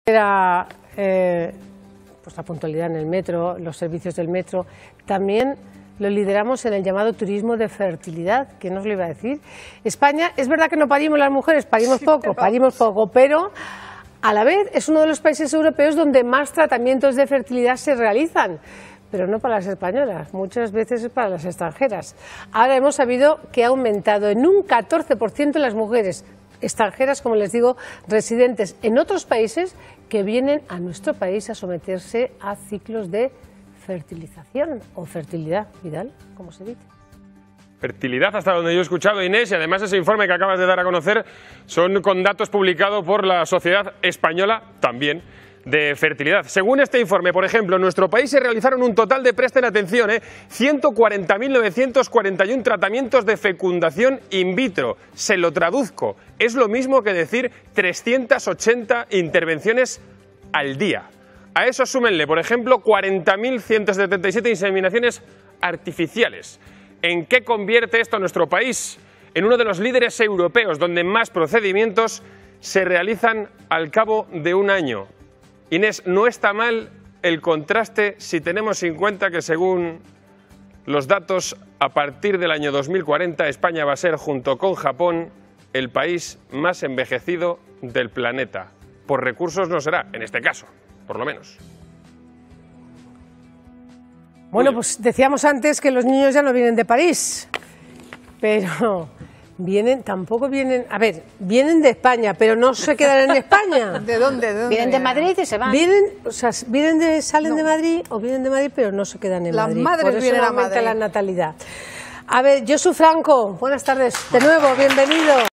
Era pues la puntualidad en el metro, los servicios del metro. También lo lideramos en el llamado turismo de fertilidad, que no os lo iba a decir. España, es verdad que no parimos las mujeres, parimos poco, pero a la vez es uno de los países europeos donde más tratamientos de fertilidad se realizan, pero no para las españolas, muchas veces es para las extranjeras. Ahora hemos sabido que ha aumentado en un 14% las mujeres extranjeras, como les digo, residentes en otros países que vienen a nuestro país a someterse a ciclos de fertilización o fertilidad, Vidal, como se dice. Fertilidad, hasta donde yo he escuchado, Inés, y además ese informe que acabas de dar a conocer son con datos publicados por la Sociedad Española también de Fertilidad. Según este informe, por ejemplo, en nuestro país se realizaron un total de, presten atención, 140.941 tratamientos de fecundación in vitro. Se lo traduzco, es lo mismo que decir 380 intervenciones al día. A eso súmenle, por ejemplo, 40.177 inseminaciones artificiales. ¿En qué convierte esto a nuestro país? En uno de los líderes europeos donde más procedimientos se realizan al cabo de un año. Inés, no está mal el contraste si tenemos en cuenta que según los datos, a partir del año 2040 España va a ser, junto con Japón, el país más envejecido del planeta. Por recursos no será, en este caso, por lo menos. Bueno, pues decíamos antes que los niños ya no vienen de París, pero tampoco vienen, a ver, vienen de España, pero no se quedan en España. ¿De dónde? Vienen de Madrid y se van. Salen de Madrid o vienen de Madrid, pero no se quedan en Madrid. Las madres vienen a Madrid. La natalidad. A ver, Josu Franco, buenas tardes, de nuevo, bienvenido.